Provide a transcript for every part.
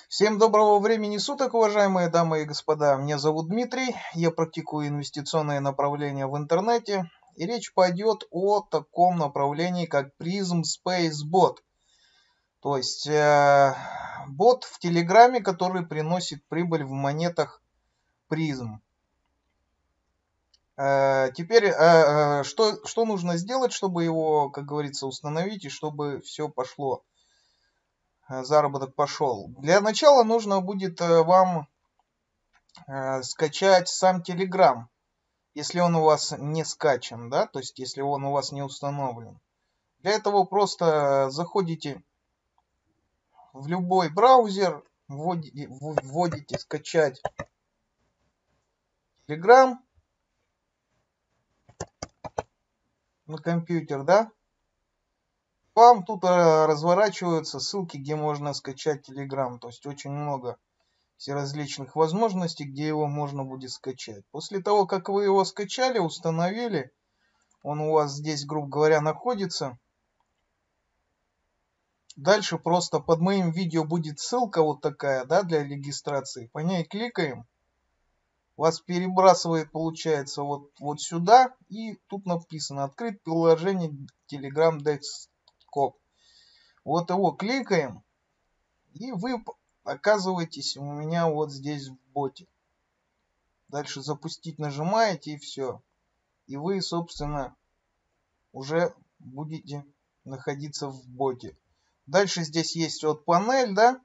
Всем доброго времени суток, уважаемые дамы и господа. Меня зовут Дмитрий, я практикую инвестиционные направления в интернете. И речь пойдет о таком направлении, как Prism Space Bot. То есть бот в Телеграме, который приносит прибыль в монетах Prism. Теперь, что нужно сделать, чтобы его, как говорится, установить и чтобы все пошло? Заработок пошел. Для начала нужно будет вам скачать сам Telegram, если он у вас не скачан, да, то есть если он у вас не установлен. Для этого просто заходите в любой браузер, вводите скачать Telegram на компьютер, да. Вам тут разворачиваются ссылки, где можно скачать Telegram, то есть очень много всеразличных возможностей, где его можно будет скачать. После того, как вы его скачали, установили, он у вас здесь, грубо говоря, находится. Дальше просто под моим видео будет ссылка вот такая, да, для регистрации. По ней кликаем. Вас перебрасывает, получается, вот сюда. И тут написано «Открыть приложение Telegram Desktop». Вот его кликаем. И вы оказываетесь у меня вот здесь в боте. Дальше запустить нажимаете и все. И вы, собственно, уже будете находиться в боте. Дальше здесь есть вот панель, да.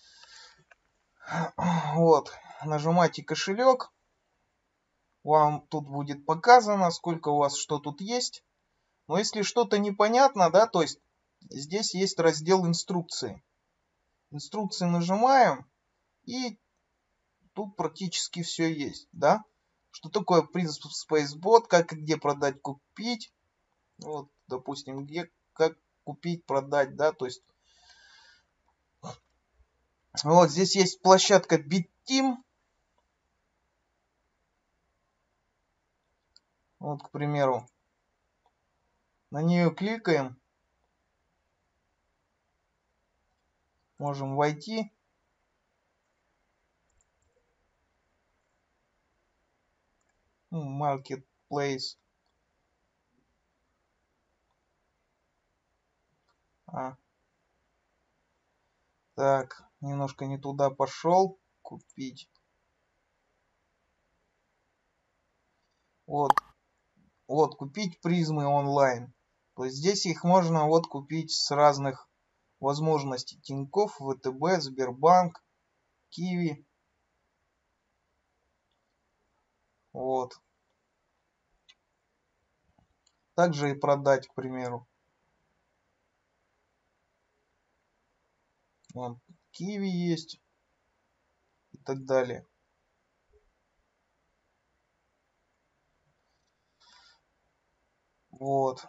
Вот. Нажимаете кошелек. Вам тут будет показано, сколько у вас что тут есть. Но если что-то непонятно, да, то есть здесь есть раздел инструкции. Инструкции нажимаем. И тут практически все есть, да. Что такое Prism Space Bot, как и где продать, купить. Вот, допустим, где, как купить, продать, да, то есть вот здесь есть площадка BitTeam. Вот, к примеру, на нее кликаем. Можем войти. Marketplace. Так, немножко не туда пошел. Купить. Вот. Вот, купить призмы онлайн. То есть здесь их можно вот купить с разных возможностей. Тинькофф, ВТБ, Сбербанк, Киви. Вот. Также и продать, к примеру. Вон, Киви есть. И так далее. Вот.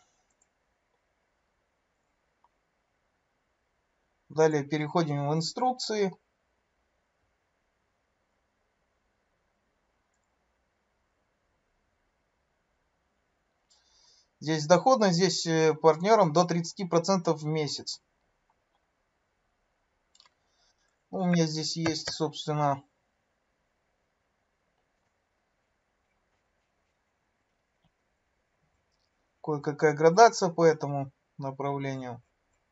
Далее переходим в инструкции. Здесь доходность, здесь партнерам до 30% в месяц. У меня здесь есть, собственно, кое-какая градация по этому направлению.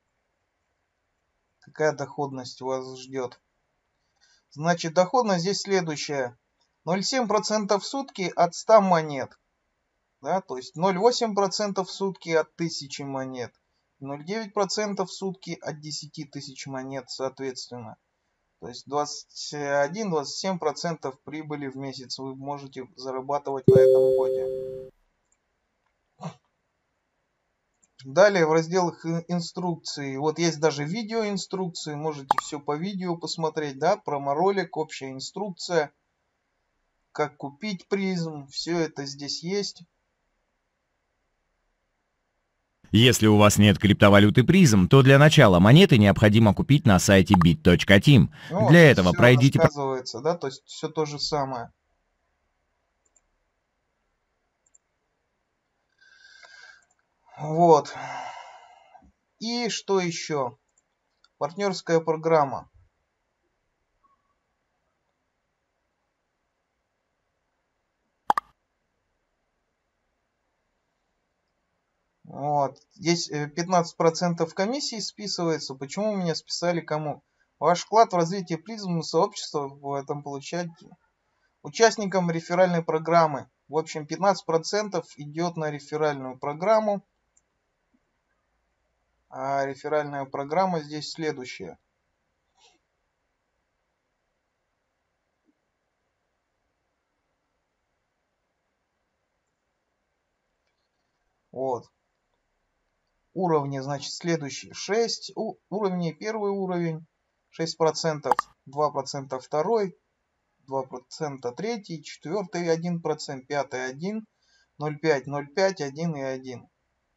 Какая доходность вас ждет? Значит, доходность здесь следующая. 0,7% в сутки от 100 монет. Да, то есть 0,8% в сутки от 1000 монет. 0,9% в сутки от 10 тысяч монет, соответственно. То есть 21-27% прибыли в месяц вы можете зарабатывать на этом боте. Далее в разделах инструкции, вот есть даже видеоинструкции, можете все по видео посмотреть, да, промо-ролик, общая инструкция, как купить призм, все это здесь есть. Если у вас нет криптовалюты призм, то для начала монеты необходимо купить на сайте bit.team. Ну, Для здесь этого все пройдите... рассказывается, да, то есть все то же самое. Вот. И что еще? Партнерская программа. Вот. Здесь 15% комиссии списывается. Почему меня списали, кому? Ваш вклад в развитие призм сообщества в этом получать участникам реферальной программы. В общем, 15% идет на реферальную программу. А реферальная программа здесь следующая. Вот. Уровни, значит, следующие. 6 уровней. Первый уровень. 6%. 2% второй. 2% третий. Четвертый 1%. Пятый 1. 0,5, 0,5, 1 и 1.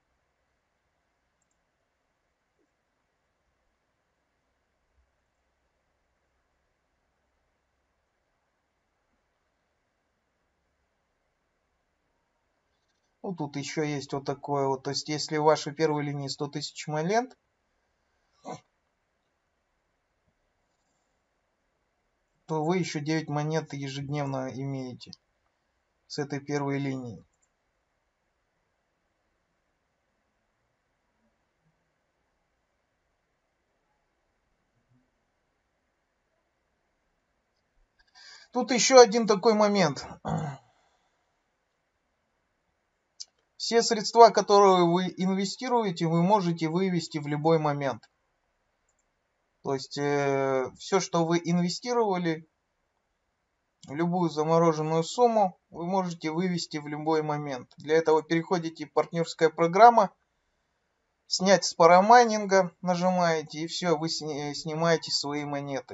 Ну, тут еще есть вот такое вот. То есть, если в вашей первой линии 100 тысяч монет, то вы еще 9 монет ежедневно имеете с этой первой линии. Тут еще один такой момент. Все средства, которые вы инвестируете, вы можете вывести в любой момент. То есть все, что вы инвестировали, любую замороженную сумму, вы можете вывести в любой момент. Для этого переходите в партнерская программа, снять с парамайнинга, нажимаете, и все, вы снимаете свои монеты.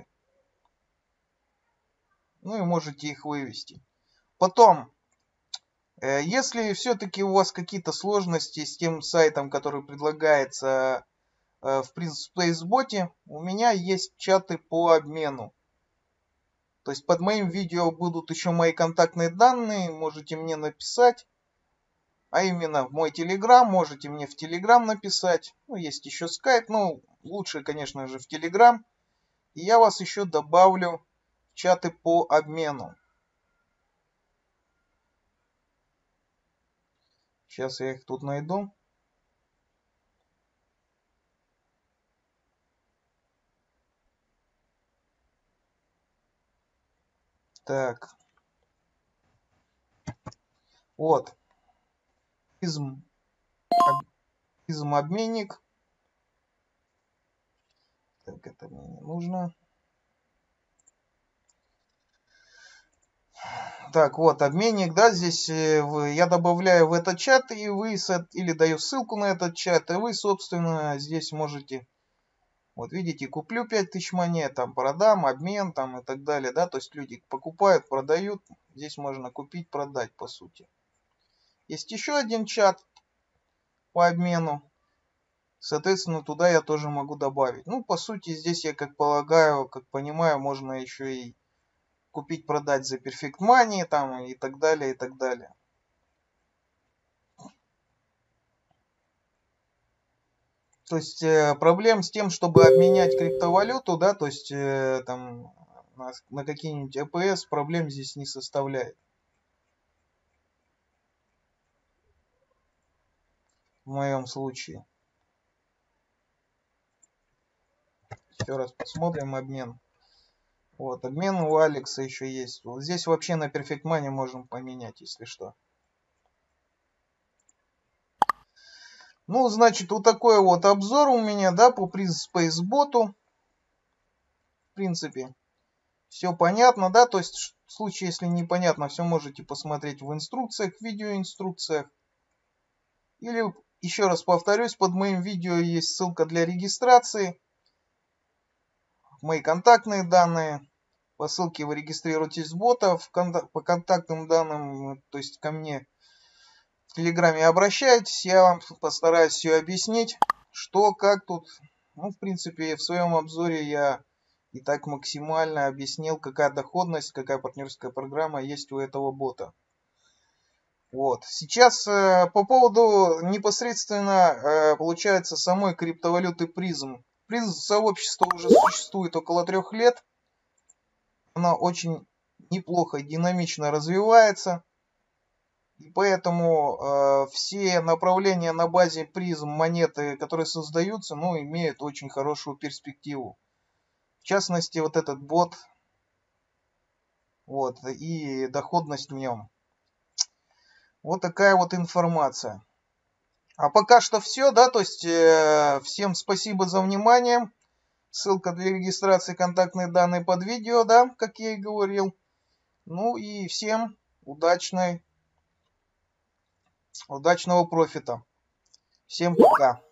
Ну и можете их вывести. Потом, если все-таки у вас какие-то сложности с тем сайтом, который предлагается в PrinceSpaceBot, у меня есть чаты по обмену. То есть под моим видео будут еще мои контактные данные, можете мне написать. А именно в мой Telegram, можете мне в Telegram написать. Ну, есть еще Skype, ну, лучше, конечно же, в Telegram. И я вас еще добавлю в чаты по обмену. Сейчас я их тут найду. Так. Вот. Призм обменник. Так, это мне не нужно. Так, вот, обменник, да, здесь я добавляю в этот чат, и вы, или даю ссылку на этот чат, и вы, собственно, здесь можете, вот видите, куплю 5000 монет, там, продам, обмен, там, и так далее, да, то есть люди покупают, продают, здесь можно купить, продать, по сути. Есть еще один чат по обмену, соответственно, туда я тоже могу добавить. Ну, по сути, здесь, я как полагаю, как понимаю, можно еще и купить, продать за Perfect Money, там, и так далее, и так далее. То есть проблем с тем, чтобы обменять криптовалюту, да, то есть там на какие-нибудь ЭПС проблем здесь не составляет. В моем случае. Еще раз посмотрим обмен. Вот, обмен у Алекса еще есть. Вот здесь вообще на Perfect Money можем поменять, если что. Ну, значит, вот такой вот обзор у меня, да, по PrinceSpaceBot. В принципе, все понятно, да, то есть в случае, если непонятно, все можете посмотреть в инструкциях, в видеоинструкциях. Или, еще раз повторюсь, под моим видео есть ссылка для регистрации. Мои контактные данные. По ссылке вы регистрируетесь в бота. По контактным данным, то есть ко мне в Телеграме обращайтесь. Я вам постараюсь все объяснить, что, как тут. Ну, в принципе, в своем обзоре я и так максимально объяснил, какая доходность, какая партнерская программа есть у этого бота. Вот. Сейчас по поводу непосредственно, получается, самой криптовалюты призм. Призм сообщество уже существует около 3 лет. Она очень неплохо и динамично развивается. И поэтому все направления на базе призм монеты, которые создаются, ну, имеют очень хорошую перспективу. В частности, вот этот бот, вот, и доходность в нем. Вот такая вот информация. А пока что все, да, то есть всем спасибо за внимание. Ссылка для регистрации, контактные данные под видео, да, как я и говорил. Ну и всем удачного профита. Всем пока.